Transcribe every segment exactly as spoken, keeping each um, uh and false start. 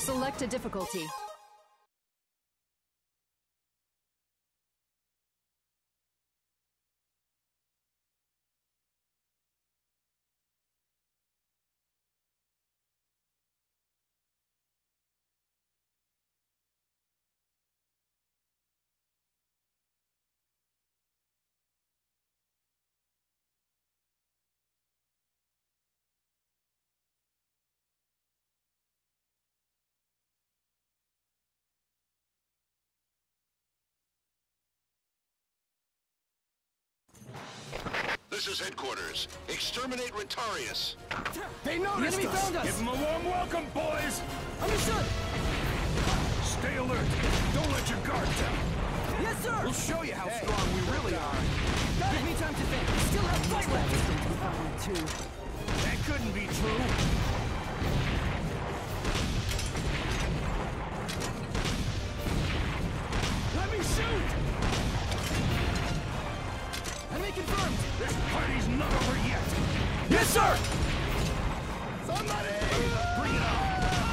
Select a difficulty. This is headquarters. Exterminate Retarius. They noticed The enemy us. found us. Give them a warm welcome, boys. Understood! Stay alert. Don't let your guard down. Yes, sir! We'll show you how strong we really are. Got it! Give me time to think. We still have fight left! Two. That couldn't be true. Let me shoot! Enemy confirmed! This party's not over yet. Yes, sir! Somebody! Bring it on!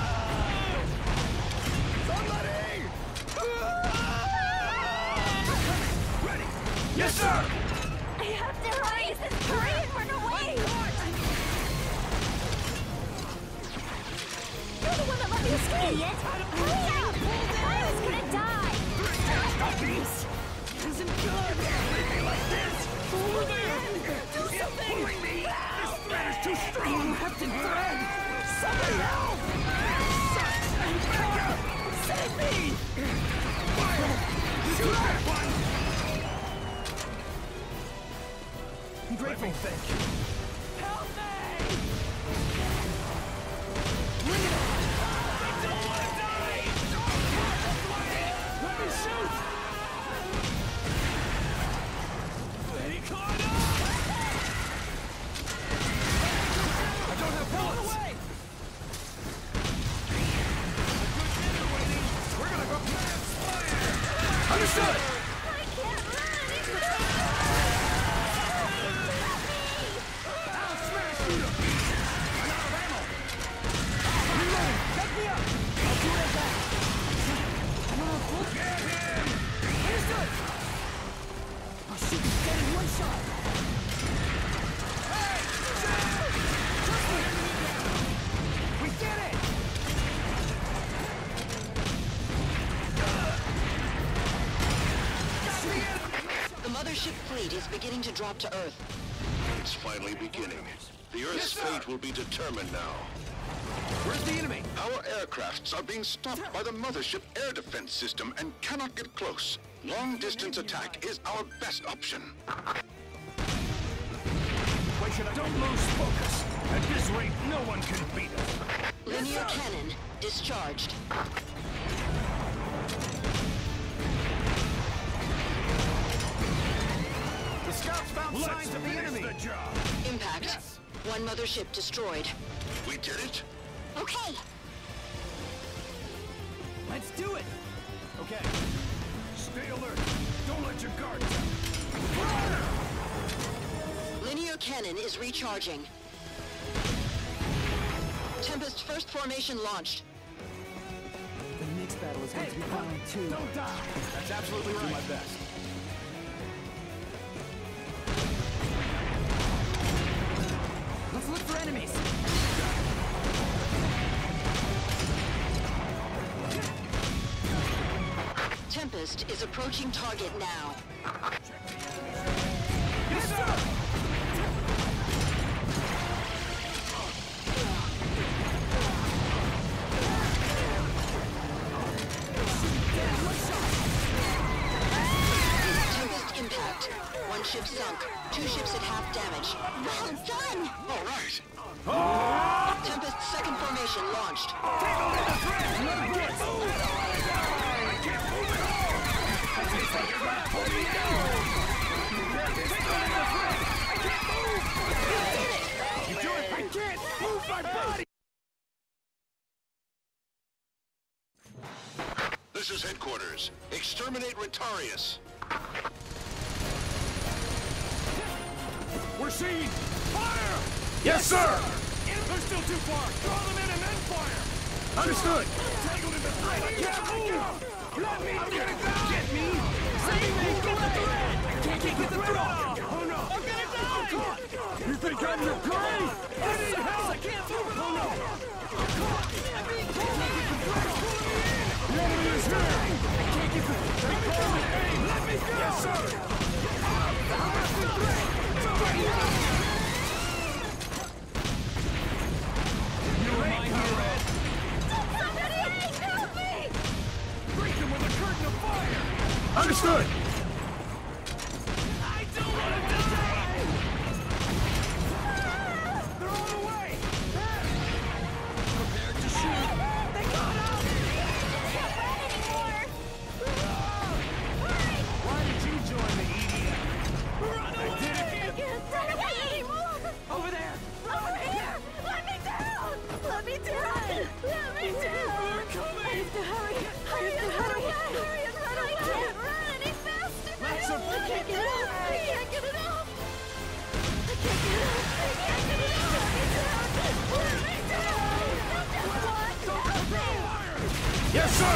Somebody! Ready! Yes, sir! I have to hurry! Hurry and run away! You're the one that let me escape! Idiot! Hurry up! I was gonna die! Stop these! Isn't good! Leave me like this! Pull me in! Do It's something! pulling me! This thread is too strong! Captain Thread! Somebody help! Back up! Save me! Fire! Shoot that one! I'm grateful. Let me thank you. Help me! Bring it on! I don't want to die! Let me shoot! He caught up! I don't have bullets! Away! We're gonna go blast fire! Understood! I can't run! I'll smash you to pieces! I'm out of ammo! Reloading! Back me up! I'll do it back! I'm on full... Get him! Understood! I'll shoot you dead in one shot! Hey! Trust me! We did it! The mothership fleet is beginning to drop to Earth. It's finally beginning. The Earth's Yes, sir. fate will be determined now. Where's the enemy? Our aircrafts are being stopped by the mothership air defense system and cannot get close. Long-distance attack is our best option. Why should I? Don't lose focus. At this rate, no one can beat us. Linear cannon discharged. The scouts found Let's signs of the enemy. The job. Impact. Yes. One mothership destroyed. We did it? Okay! Let's do it! Okay. Stay alert. Don't let your guard down. Linear cannon is recharging. Tempest first formation launched. The next battle is going Hey, to be final two. don't die. That's absolutely right. Do my best. Let's look for enemies! Tempest is approaching target now. Yes, sir! Tempest impact. One ship sunk. Two ships at half damage. Well done! All right. Tempest second formation launched. Take on the threat! I can't move! I can't move at all! I taste like you're gonna pull me down! Take on the threat! I can't move! You do it! I can't move my body! This is headquarters. Exterminate Retarius. We're seeing fire! Yes, sir! They're still too far! Draw them in and then fire! Understood! Tangled in the thread! I can't move! Let me I'm gonna go! Get me! Save me! Get the thread! I can't get the thread off! Oh no! I'm gonna die! I'm caught! You think I'm your prey? I need help! I can't move at all! I'm caught! I'm being pulled! I can't get the thread off! The enemy is here! I can't get the thread off! Let me go! Yes, sir! Somebody help! You're mine here, Red! Somebody help me! Break them with a curtain of fire! Understood! I don't want to die! They're on the way! Prepare to shoot! They got up! I can't run anymore! Hurry! Why did you join the E D F? Run away! I did I it! can't run away anymore! Over there! Over here! Let me down! Let me down! Let me down! We're coming! I have to hurry! Hurry and run away! Hurry and run away! I can't run any faster! Lots of I can't get it off! I can't get it off! I can't get it off! I can't get it off! Let me down! Let me down! Just one! Help me! Yes, sir!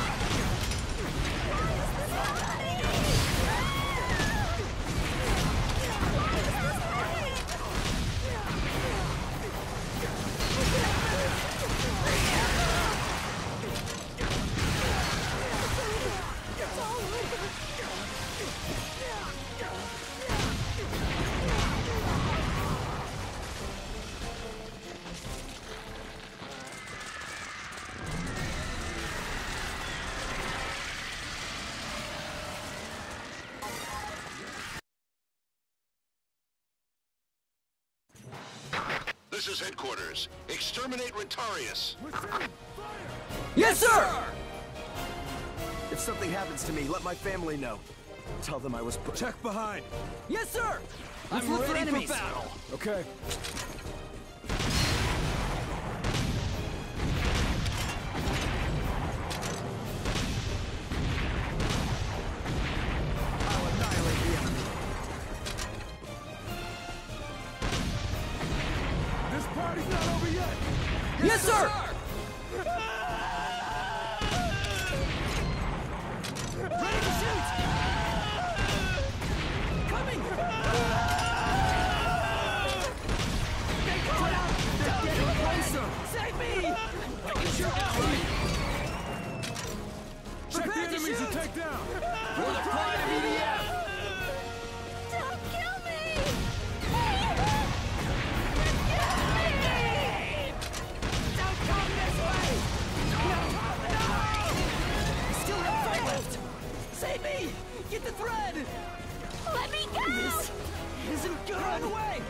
This is headquarters. Exterminate Retarius. Yes, sir! If something happens to me, let my family know. Tell them I was put. Check behind! Yes, sir! I'm look for ready for enemies. battle! Okay. I'll annihilate the enemy. This party's not over yet! Yes, sir! Ready to shoot! Coming! They got out! They're getting closer! Save me! I can shoot now, right? Check the Prepare to enemies to shoot! take down! We're the pride of E D F! Don't kill me! Don't come this way! No! No! Still have fight left! Save me! Get the thread! Let me go! This isn't good! Run away!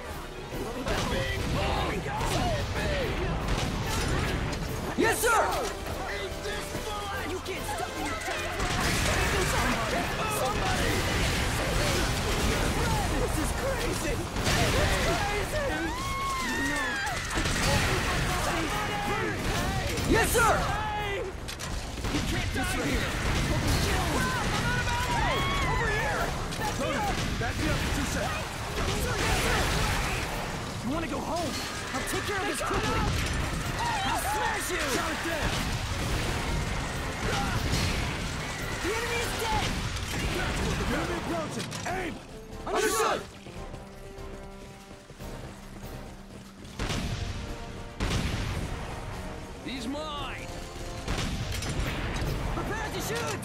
Yes, sir! You can't stop me! Somebody! Somebody! This is crazy! It's crazy! Yes, sir! You can't die here! Over here! Tony, back me up for two seconds. You want to go home? I'll take care of this quickly! I'll smash you! Shot it dead! The enemy is dead! Enemy approaching! Aim! Understood! He's mine! Prepare to shoot!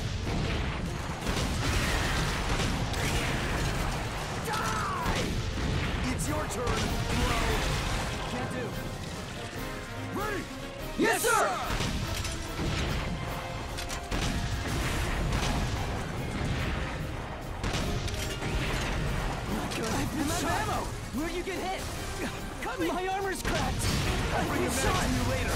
Die! It's your turn, bro. Can't do. Ready! Yes, sir! Good. I'm out of ammo! Where'd you get hit? Cut me! My armor's cracked! I'll bring it back to you later!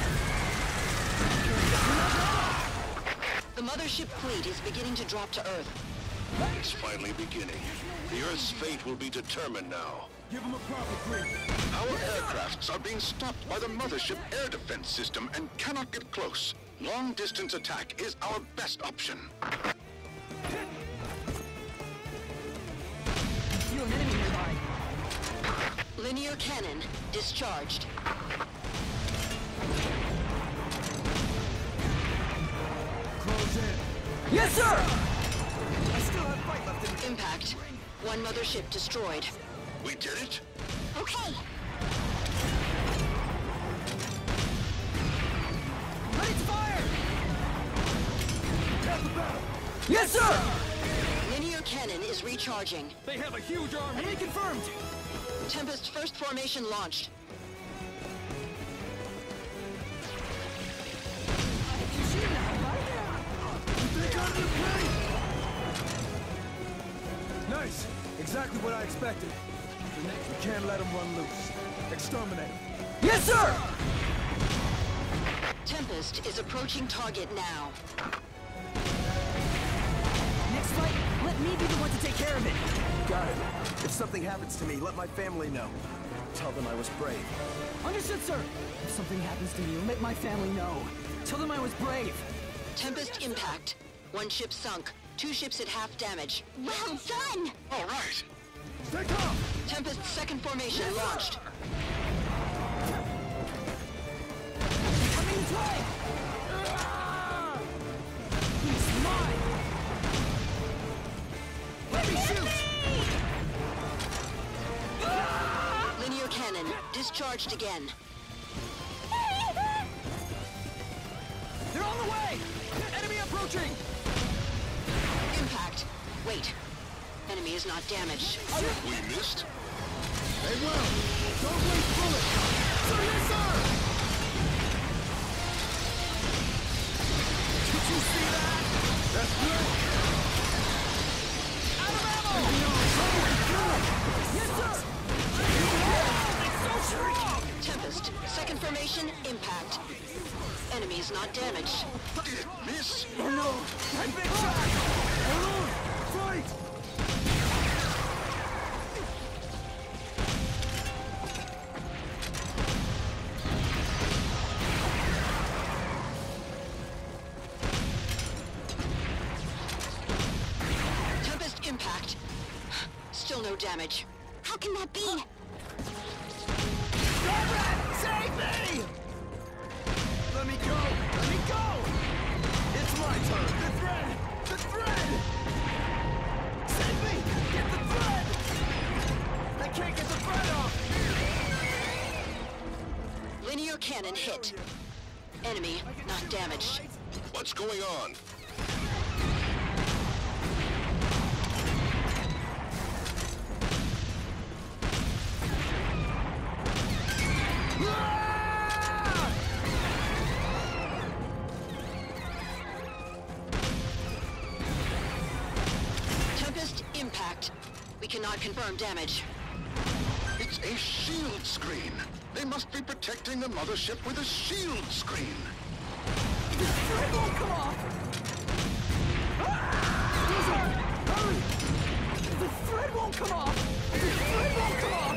The mothership fleet is beginning to drop to Earth. It's finally beginning. The Earth's fate will be determined now. Give him a proper brief. Our aircrafts are being stopped by the mothership air defense system and cannot get close. Long-distance attack is our best option. See an enemy nearby. Linear cannon discharged. Yes, sir! I still have fight left in me. Impact. One mothership destroyed. We did it? Okay. Ready to fire! Yes, sir! Linear cannon is recharging. They have a huge army. Enemy confirmed! Tempest first formation launched. Nice. Exactly what I expected. We can't let them run loose. Exterminate. Yes, sir! Tempest is approaching target now. Next fight, let me be the one to take care of it. Got it. If something happens to me, let my family know. Tell them I was brave. Understood, sir. If something happens to me, let my family know. Tell them I was brave. Tempest impact. One ship sunk. Two ships at half damage. Well done! All right. Take off! Tempest second formation launched. Coming play! He's mine! Let me shoot! Linear cannon discharged again. They're on the way! Enemy approaching! Impact. Wait. Enemy is not damaged. We missed? They will! Don't waste bullets! Sir, yes, sir! Did you see that? That's good! Out of ammo! Yes, sir! It's so strong! Tempest second formation impact. Enemy is not damaged. Did it miss? Oh no! I'm big shot! Hold on! Fight! Tempest impact. Still no damage. How can that be? Save me! Let me go! Let me go! It's my turn! The thread! The thread! Save me! Get the thread! I can't get the thread off! Linear cannon hit. Enemy not damaged. What's going on? Tempest impact. We cannot confirm damage. It's a shield screen. They must be protecting the mothership with a shield screen. The thread won't come off! Hurry! The thread won't come off! The thread won't come off!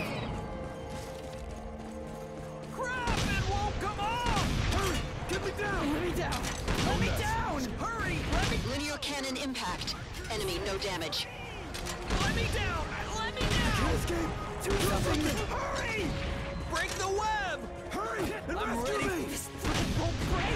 Crap! It won't come off! Hurry! Get me down! Let me down! Let me down! Hurry! Let me... Linear cannon impact. Enemy no damage. Let me down! Let me down! Escape! Do something! Hurry! Break the web! Hurry! And I'm rescue ready! me! This thread won't break!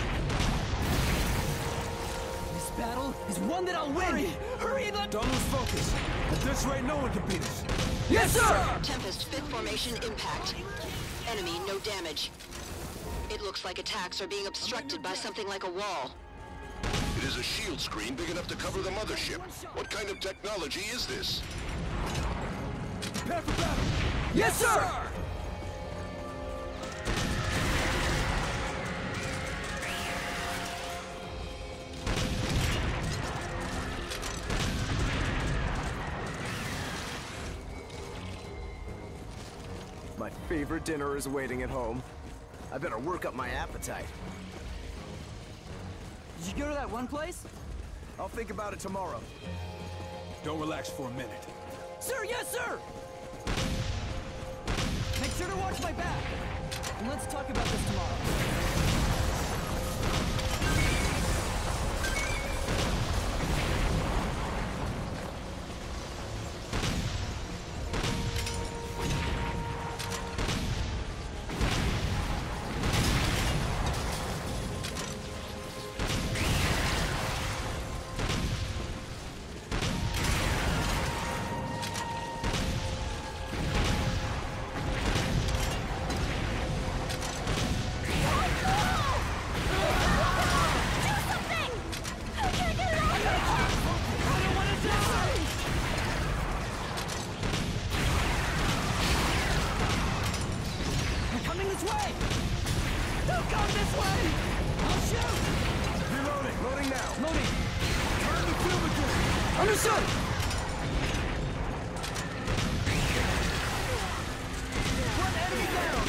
This battle is one that I'll win! Hurry! Hurry and let... Don't lose focus. At this rate, no one can beat us. Yes, sir! Tempest fifth formation impact. Enemy no damage. It looks like attacks are being obstructed by something like a wall. It is a shield screen big enough to cover the mothership. What kind of technology is this? Prepare for battle! Yes, sir! My favorite dinner is waiting at home. I better work up my appetite. Did you go to that one place? I'll think about it tomorrow. Don't relax for a minute. Sir, yes, sir! Make sure to watch my back. And let's talk about this tomorrow. Understood! One enemy down!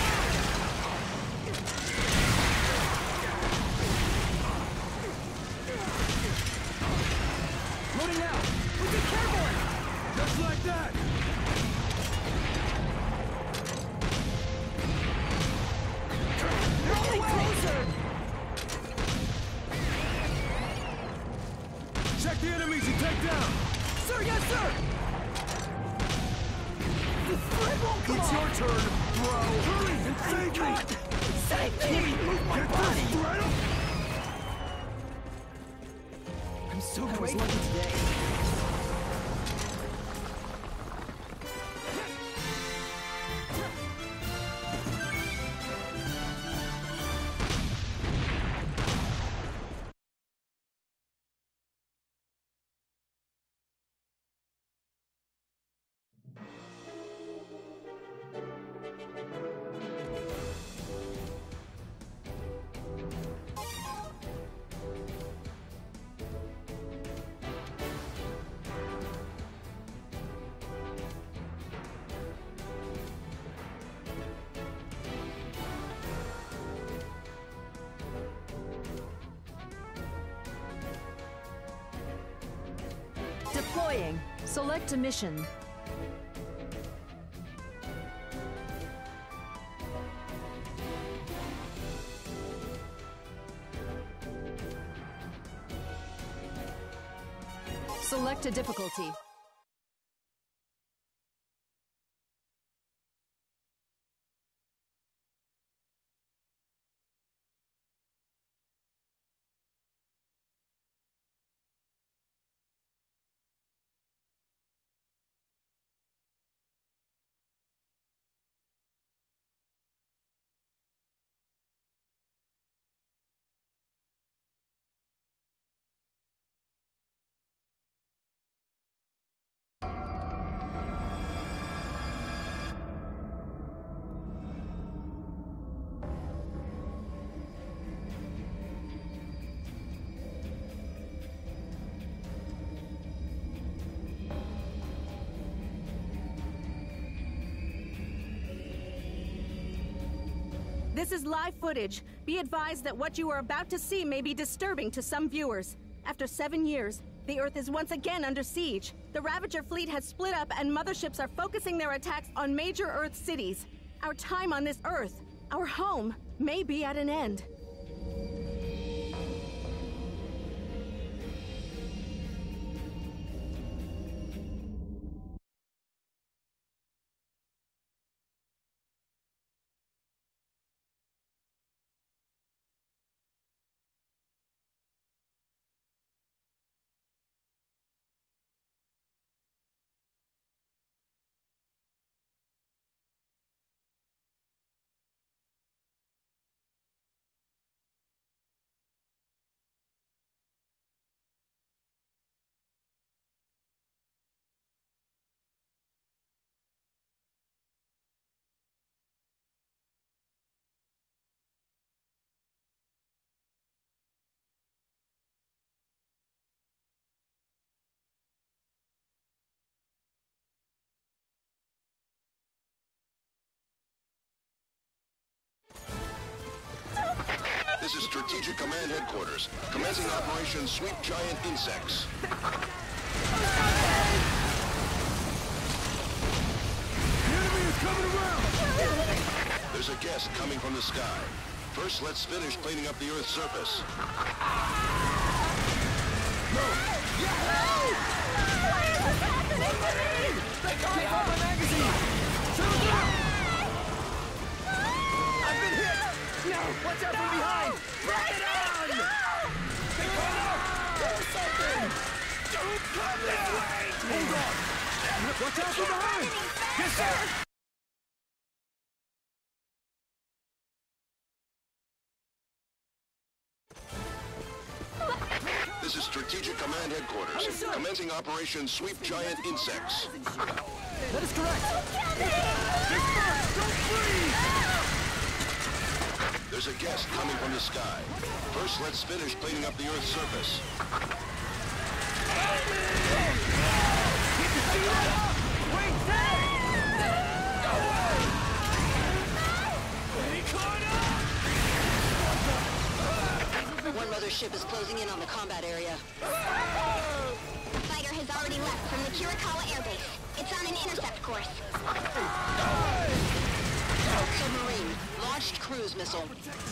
Loading out! We take care of it! Just like that! They're getting closer! Check the enemies and take down! Sir, yes, sir! The thread won't come It's off. Your turn, bro! Hurry and save me! Save me! Move my Get body! This thread up. I'm so I grateful today. Deploying. Select a mission. Select a difficulty. This is live footage. Be advised that what you are about to see may be disturbing to some viewers. After seven years, the Earth is once again under siege. The Ravager fleet has split up and motherships are focusing their attacks on major Earth cities. Our time on this Earth, our home, may be at an end. This is Strategic Command Headquarters, commencing Operation Sweep Giant Insects. The enemy is coming around! There's a guest coming from the sky. First, let's finish cleaning up the Earth's surface. No! Yahoo! Why is this happening to me? They got me off my magazine! Settle down! I've been hit! No! Watch out from behind! Bring it on! Get up! Do something! Don't come this way! Hold on! Watch out from behind! Yes, sir! This is Strategic Command Headquarters, commencing Operation Sweep Giant Insects. That is correct! This first! Don't freeze! There's a guest coming from the sky. First, let's finish cleaning up the Earth's surface. Why One mothership is closing in on the combat area. The fighter has already left from the Kirikawa airbase. It's on an intercept course. Submarine, launched cruise missile.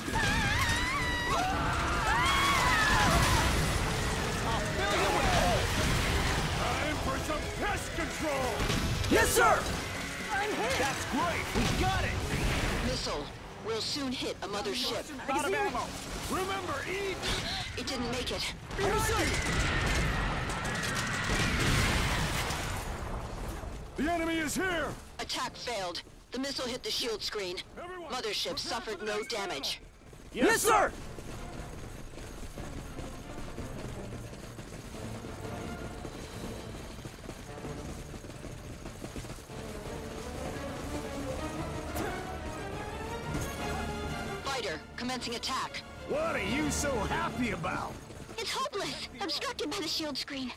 Time for some pest control! Yes, sir! I'm hit! That's great! We got it! Missile will soon hit a mothership. Out of ammo! Remember, eat! It didn't make it. The enemy is here! Attack failed. The missile hit the shield screen. Mothership suffered no damage. Yes, sir! Fighter, commencing attack. What are you so happy about? It's hopeless. Obstructed by the shield screen.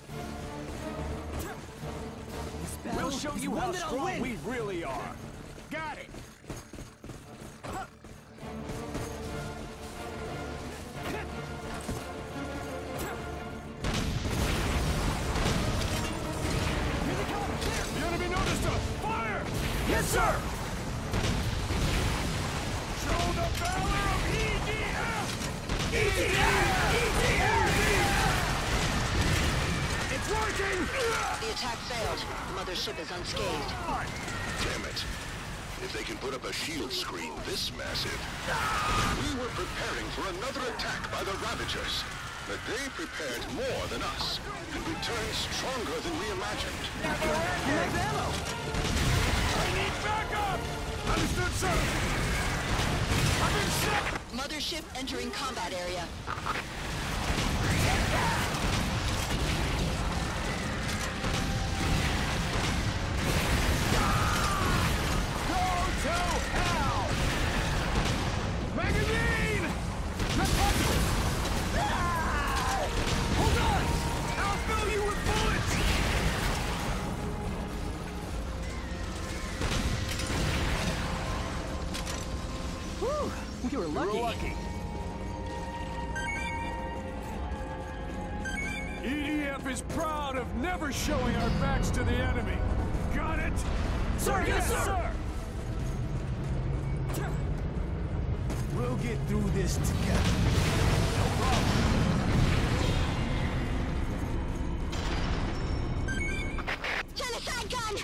We'll show you one how that I'll strong win. we really are. Got it! The enemy noticed us! Fire! Yes, sir! Show the valor of E D F! E D F! E D F! It's working! The attack failed. The mothership is unscathed. Damn it. If they can put up a shield screen this massive. We were preparing for another attack by the Ravagers. But they prepared more than us, and returned stronger than we imagined. I need backup! Understood, sir! I'm in shot! Mothership entering combat area. Go to hell! Magazine! Not possible! Ah! Hold on! I'll fill you with bullets! Whew, you were lucky. You're lucky. E D F is proud of never showing our backs to the enemy. Got it? Sir, yes, sir! We'll get through this together. No problem. Genocide gun!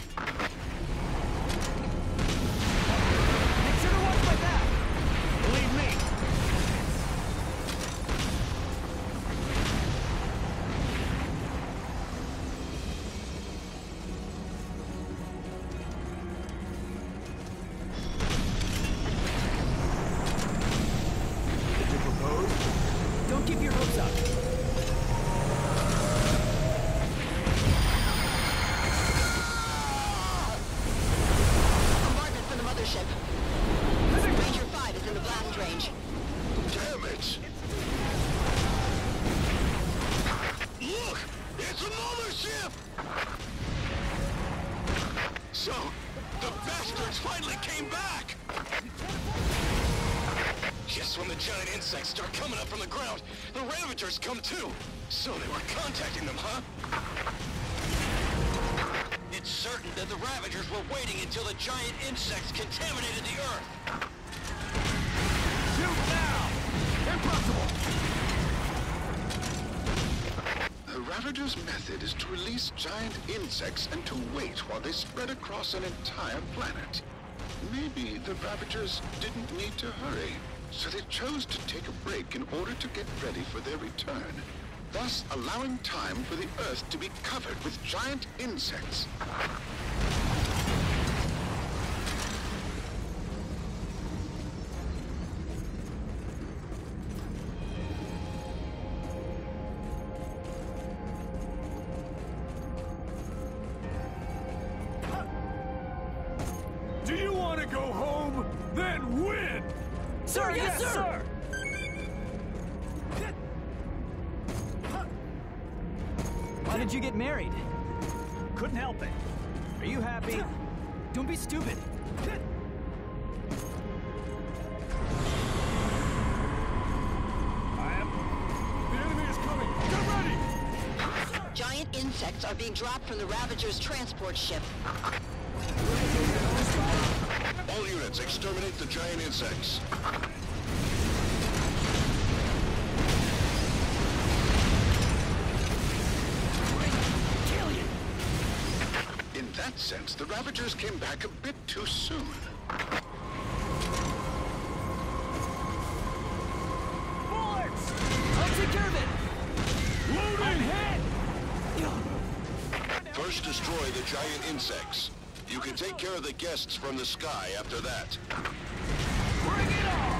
Should have watched my back! Believe me. Did you propose? Don't give your hopes up. Bombardment from the mothership. Ranger five is in the blast range. Damn it! Look! It's another ship! So, the bastards finally came back! Just when the giant insects start coming up from the ground, the Ravagers come too! So they were contacting them, huh? It's certain that the Ravagers were waiting until the giant insects contaminated the Earth. Shoot now! Impossible! The Ravager's method is to release giant insects and to wait while they spread across an entire planet. Maybe the Ravagers didn't need to hurry, so they chose to take a break in order to get ready for their return, thus allowing time for the Earth to be covered with giant insects. Do you want to go home? Then win! Sir, yes, sir! did you get married? Couldn't help it. Are you happy? Don't be stupid. I am. The enemy is coming. Get ready! Giant insects are being dropped from the Ravager's transport ship. All units, exterminate the giant insects. In that sense, the Ravagers came back a bit too soon. Bullets! I'll take care of it! Loading! I'm hit! First destroy the giant insects. You can take care of the guests from the sky after that. Bring it on!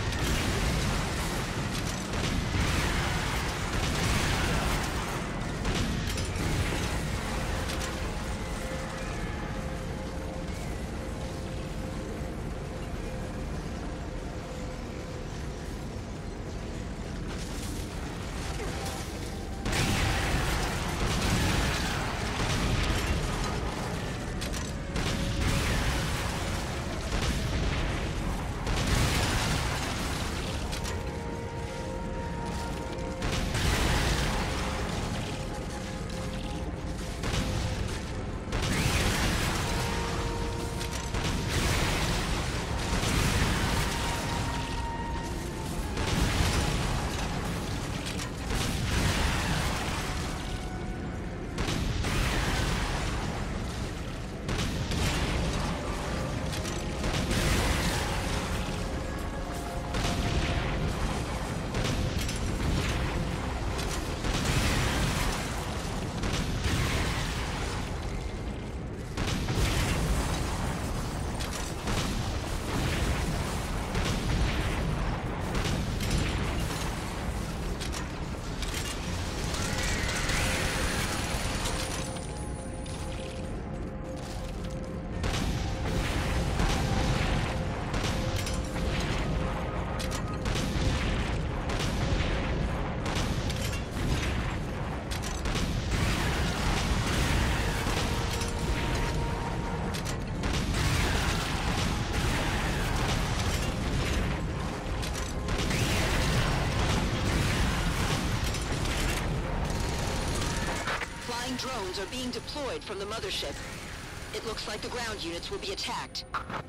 Drones are being deployed from the mothership. It looks like the ground units will be attacked.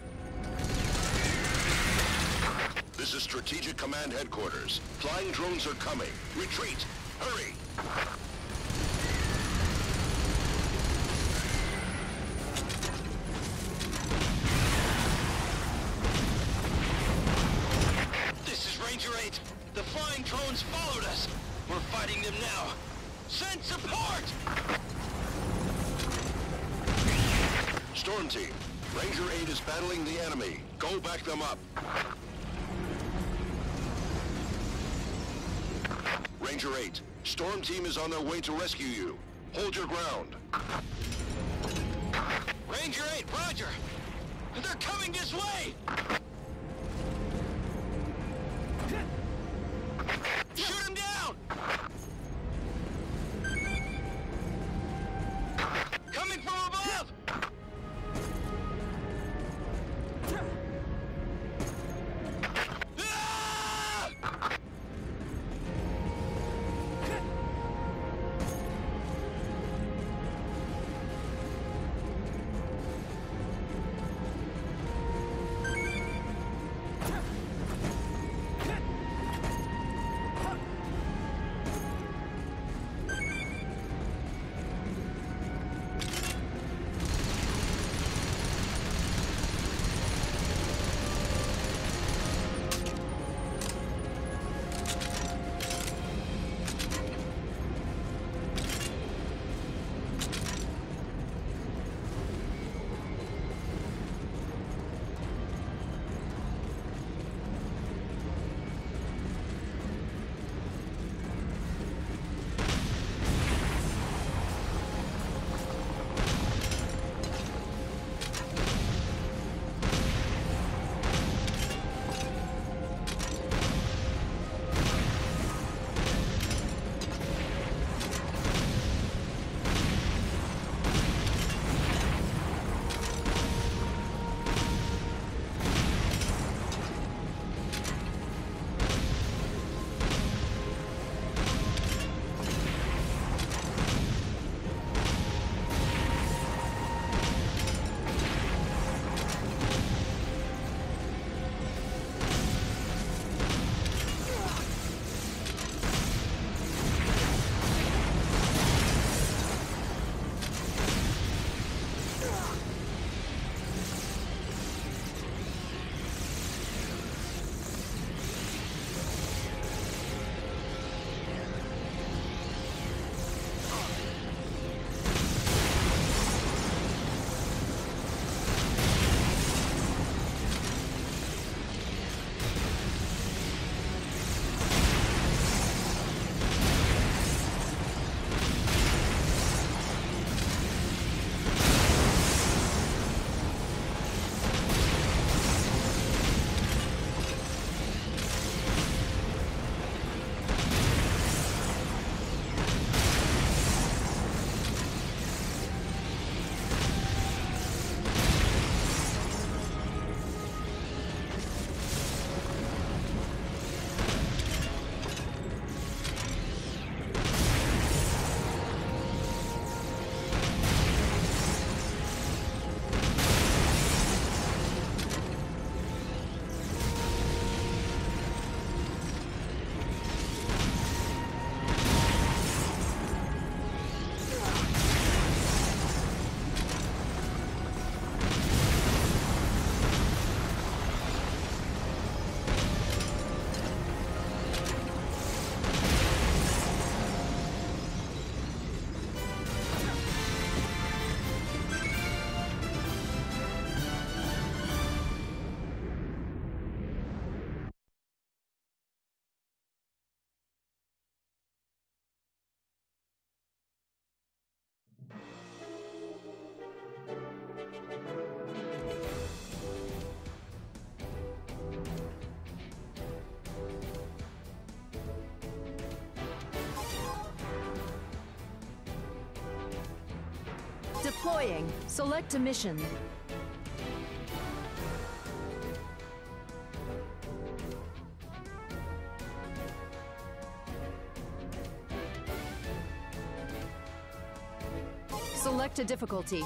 This is Strategic Command Headquarters. Flying drones are coming. Retreat! Hurry! This is Ranger eight. The flying drones followed us. We're fighting them now. Send support! Storm Team, Ranger eight is battling the enemy. Go back them up. Ranger eight, Storm Team is on their way to rescue you. Hold your ground. Ranger eight, roger! They're coming this way! Shoot him down! Coming from above! Ah! Deploying. Select a mission. Select a difficulty.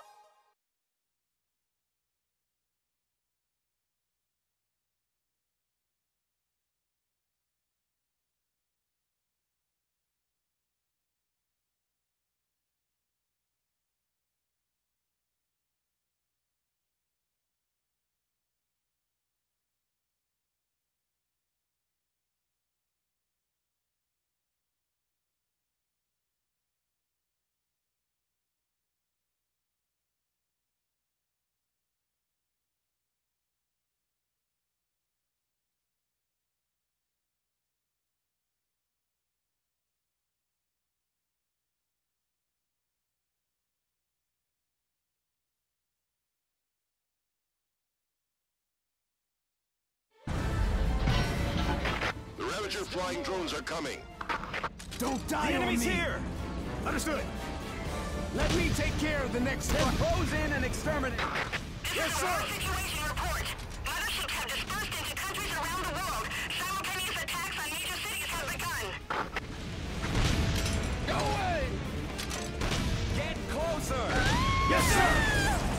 The Ravager flying drones are coming. Don't die The on enemy's me. here! Understood. Let me take care of the next one. Close in and exterminate. Yes, sir. Situation report. Motherships have dispersed into countries around the world. Simultaneous attacks on major cities have begun. Go away! Get closer! Yes, sir.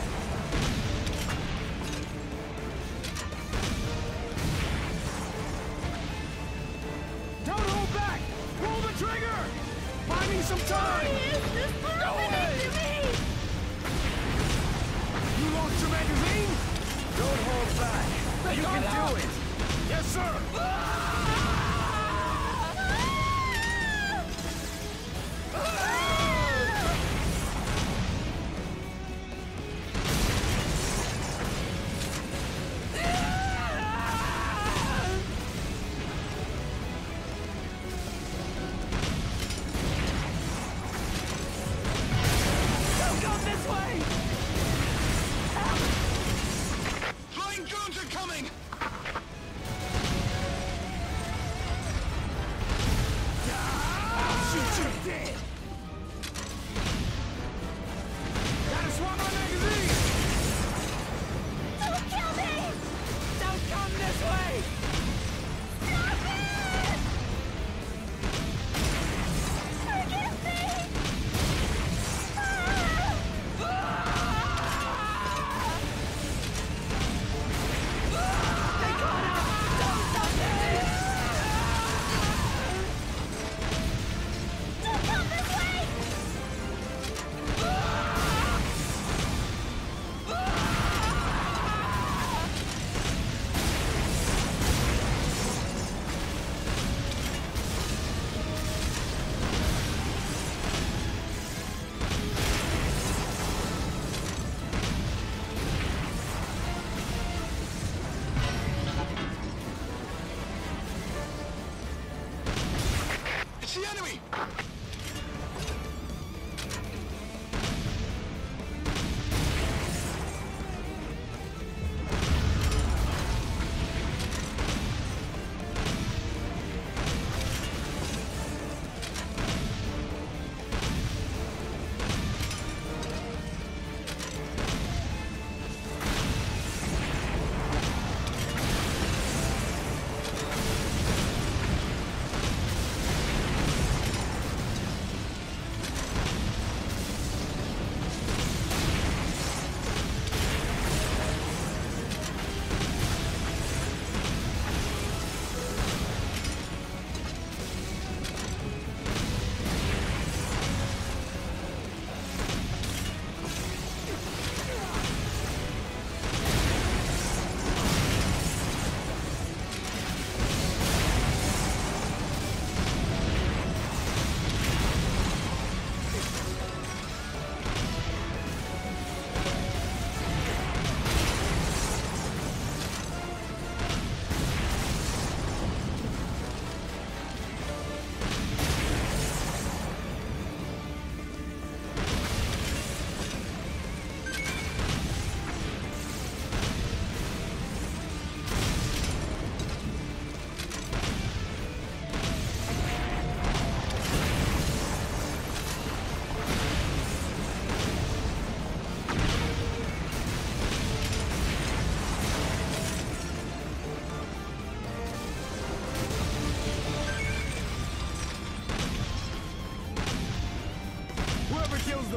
Don't hold back. Pull the trigger. Buy me some time. Go away. You lost your magazine? Don't hold back. You can do it. Yes, sir. Flying drones are coming!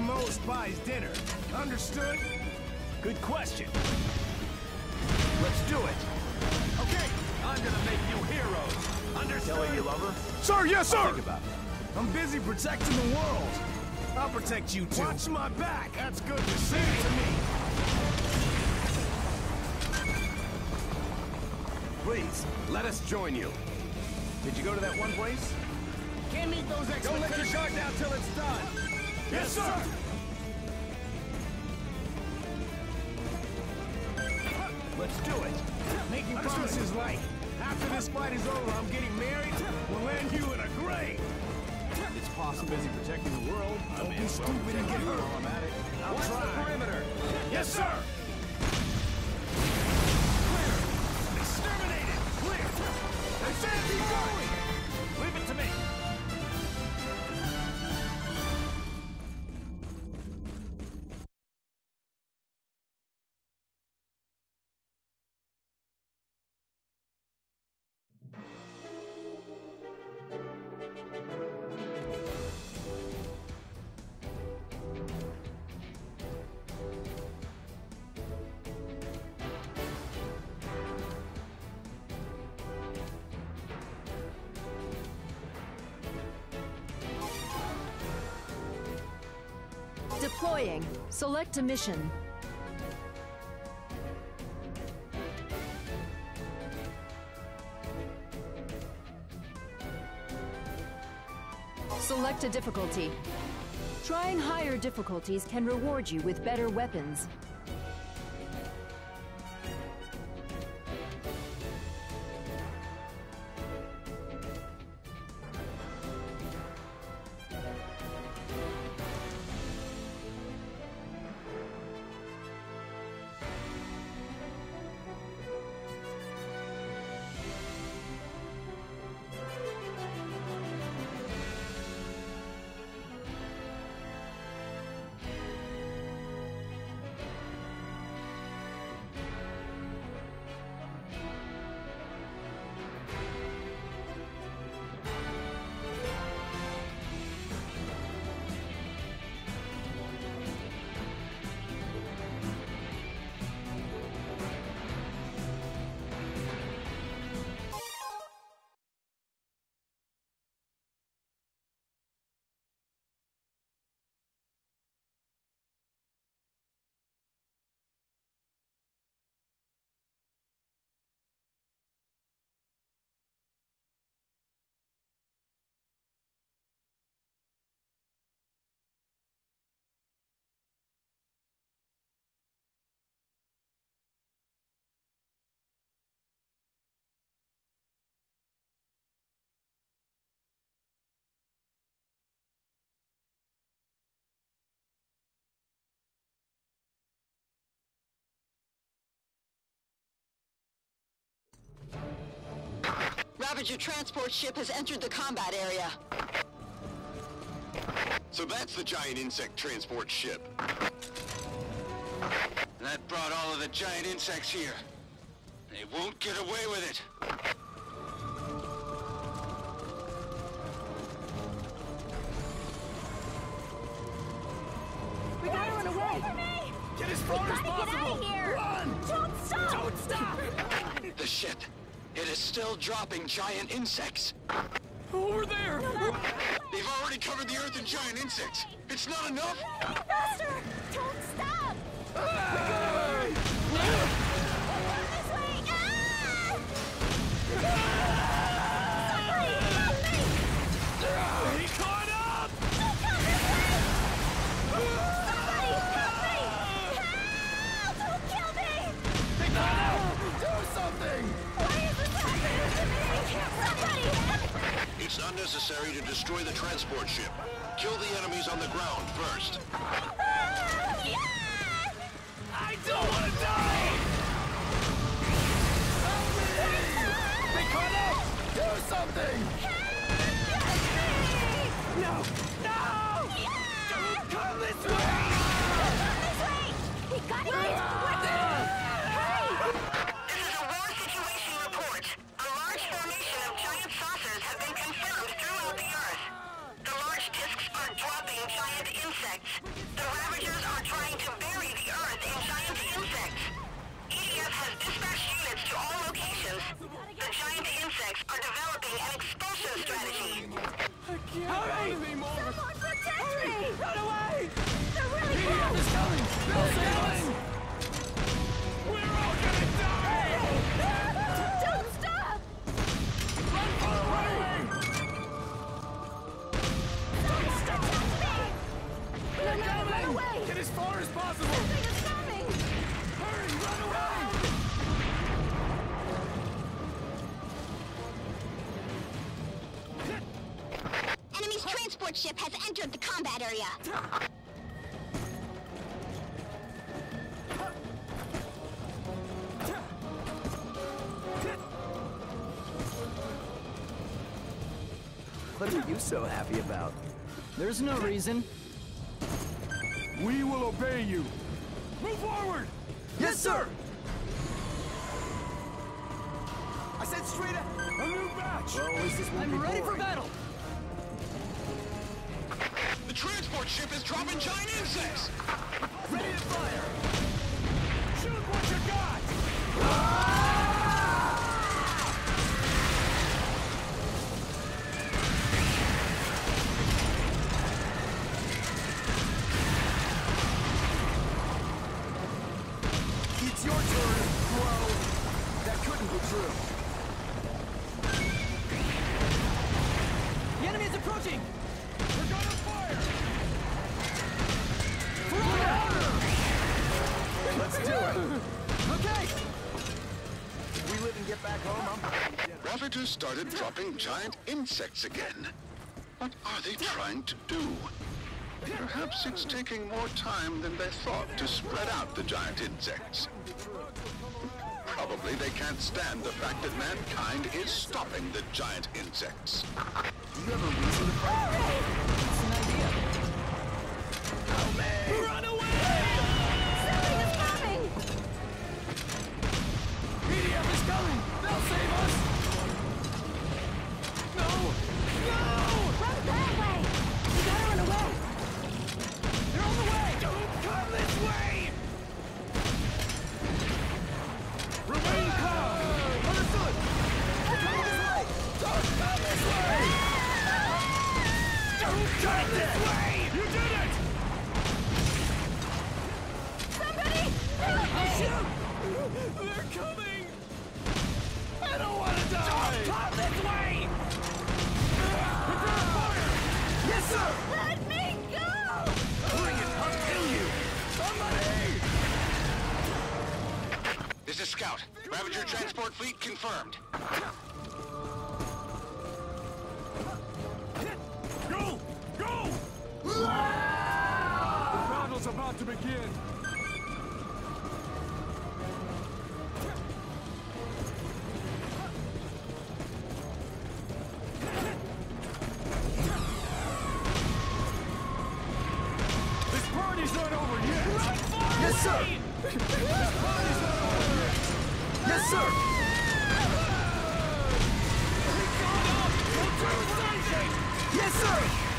most buys dinner. Understood? Good question. Let's do it. Okay, I'm gonna make you heroes. Understood? Tell her you love her? Sir, yes, sir! Think about it. I'm busy protecting the world. I'll protect you too. Watch my back. That's good to see to me. Please, let us join you. Did you go to that one place? Can't meet those expectations. Don't let your guard down till it's done. Yes, sir! Let's do it. Making promises like, after this fight is over, I'm getting married, we'll land you in a grave. It's possible. Busy protecting the world. Don't be stupid and get hurt. While I'm at it. I'll Watch try. The perimeter. Yes, sir! Clear! Exterminated! Clear! I said keep going! Leave it to me. Deploying. Select a mission. Select a difficulty. Trying higher difficulties can reward you with better weapons. Ravager transport ship has entered the combat area. So that's the giant insect transport ship. That brought all of the giant insects here. They won't get away with it. We gotta run away! Get as far as possible! Get out of here! Run! Don't stop! Don't stop! The ship. It is still dropping giant insects. Over there! No, They've already covered the Earth in giant insects. It's not enough. faster! Don't stop! Hey! This way! Ah! Somebody help me! He caught up! Don't come this way! Somebody help me! Help! Don't kill me! They caught up! Do something! Why is this happening to me? Somebody help! It's not necessary to destroy the transport ship. Kill the enemies on the ground first. Ah! Yeah! I don't want to die! Help me! They caught up! Do something! No! No! Don't come this way! This way! He got it! Hurry! This is a war situation report. A large formation of giant saucers have been confirmed throughout the Earth. The large discs are dropping giant insects. The What are you so happy about? There's no reason. We will obey you. Move forward! Yes, sir! I said straight up. A new batch! Well, at least this won't I'm be ready for boring. battle. The transport ship is dropping giant insects! Ready to fire! Shoot what you got! It's your turn, bro. That couldn't be true. The enemy is approaching. We're gonna fire! Let's do it. Okay. If we live and get back home, I'm... Ravagers started dropping giant insects again. What are they trying to do? Perhaps it's taking more time than they thought to spread out the giant insects. Probably they can't stand the fact that mankind is stopping the giant insects. Do you have a reason to fight? That's an idea. Help me! Run away! Something is coming! P D F is coming! They'll save us! No! No! Run that way! You gotta run away! They're on the way! Don't come this way! Remain calm! Understood! We're coming this way! Don't come this way! Don't come this way! You did it! Somebody! Help I'll me! shoot! They're coming! I don't want to die! Don't come this way! Prepare fire! Yes, sir! Let me go! Bring it! I'll kill you! Somebody! This is Scout. Ravager transport fleet confirmed. Go! Go! The battle's about to begin. This party's not over yet. Yes, sir! This party's not over yet. Yes, sir! Yes, sir!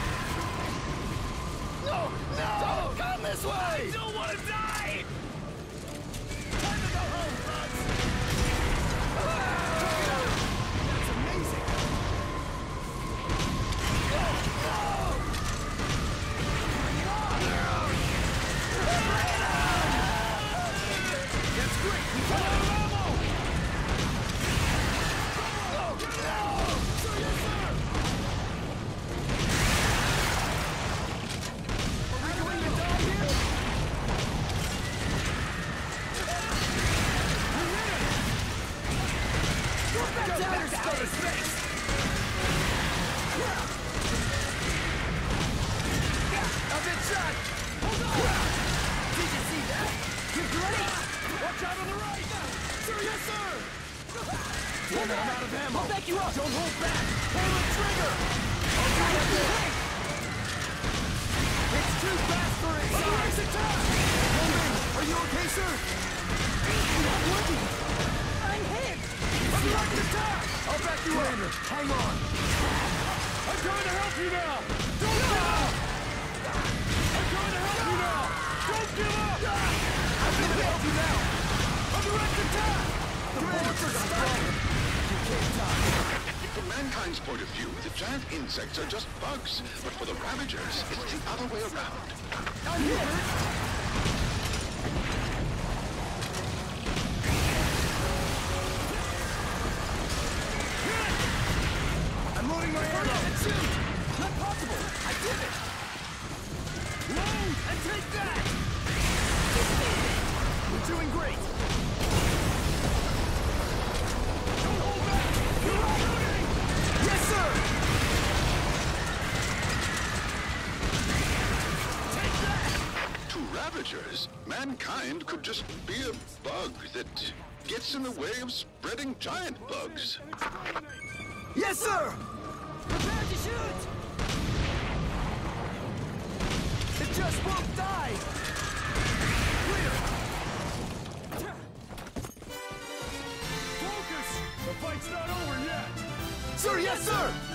No! No! Don't come this way! I don't want to die! Time to go home, buds! That's amazing! That's great! We got it! Damn it, I'm out of ammo! I'll back you up! Don't hold back! Pull the trigger! I'll do it! It's too fast for it! Surprise attack! Roman, are you okay, sir? You're not working! I'm hit! It's the arc attack! I'll back you up! Hang on! I'm trying to help you now! Don't give up! I'm trying to help you now! Don't give up! I'm gonna help you now! A direct attack! The bullets are strong! You can't die! From mankind's point of view, the giant insects are just bugs. But for the Ravagers, it's the other way around. I'm hit! I'm loading my ammo! Not possible! I did it! Load and take that! We're doing great! Don't hold back! You're shooting! Yes, sir! Take that! To Ravagers, mankind could just be a bug that gets in the way of spreading giant bugs. Yes, sir! Prepare to shoot! It just won't die! Clear! Focus! The fight's not over yet! Sir, yes, sir!